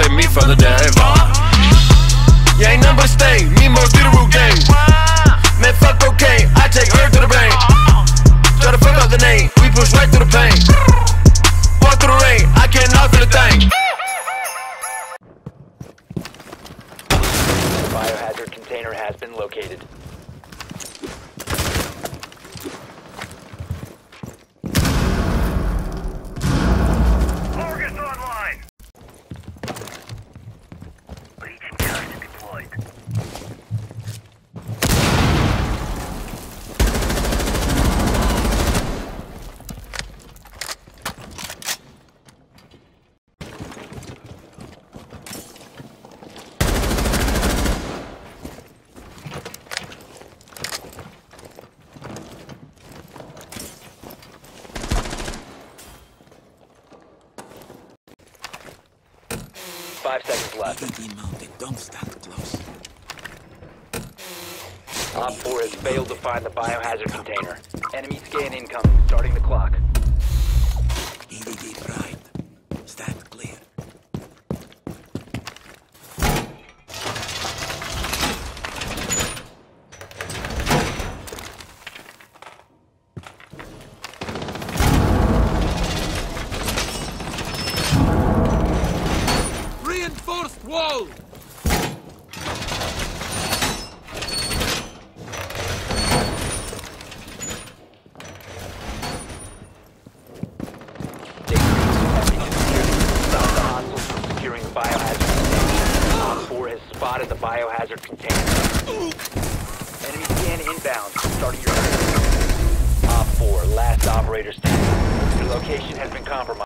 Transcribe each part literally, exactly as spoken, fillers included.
save me from the dave. You ain't nothing but a stain, me most do the root gang. Man, fuck cocaine, I take earth to the brain. Try to fuck up the name, we push right through the pain. Walk through the rain, I can't knock for the thing. The biohazard container has been located. Target's online. Legion gun deployed. Five seconds left. Don't stand close. Op four has failed to find the biohazard container. Enemy scan incoming, starting the clock. E D D prime. Stand clear. Reinforced wall! Spotted the biohazard container. Enemy scan inbound. Starting your turn. Op four, last operator standing. Your location has been compromised.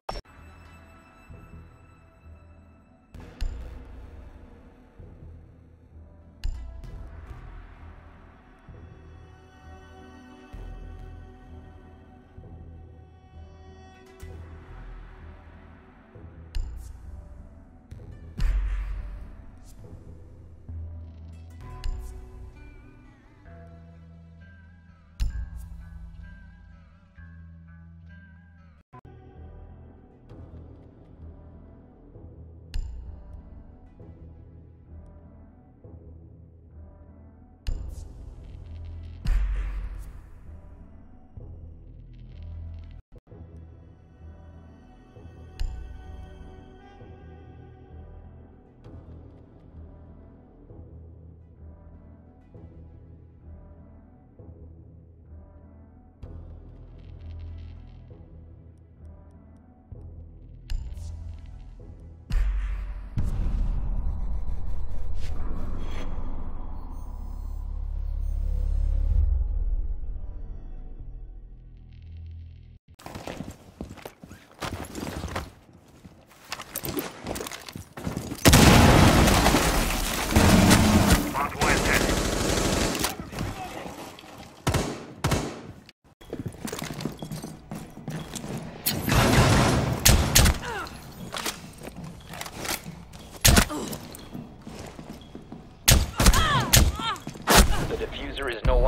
The diffuser is no longer.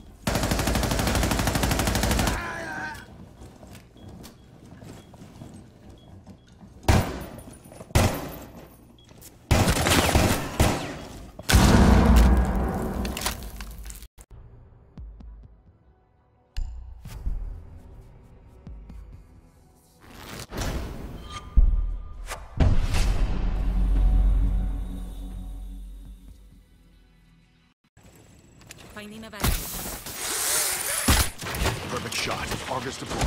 Finding a bag. Perfect shot. August deployed.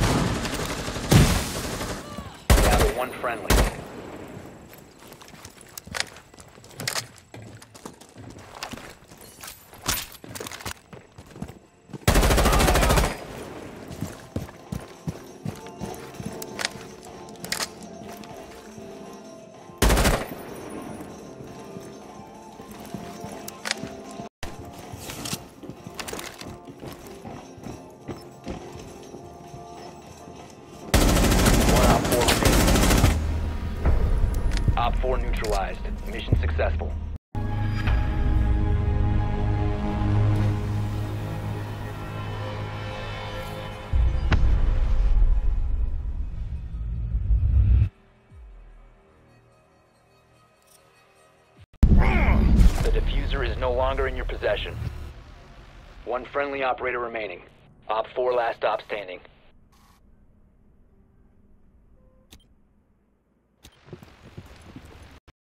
Down to one friendly. Op four neutralized. Mission successful. The diffuser is no longer in your possession. One friendly operator remaining. Op four last stop standing.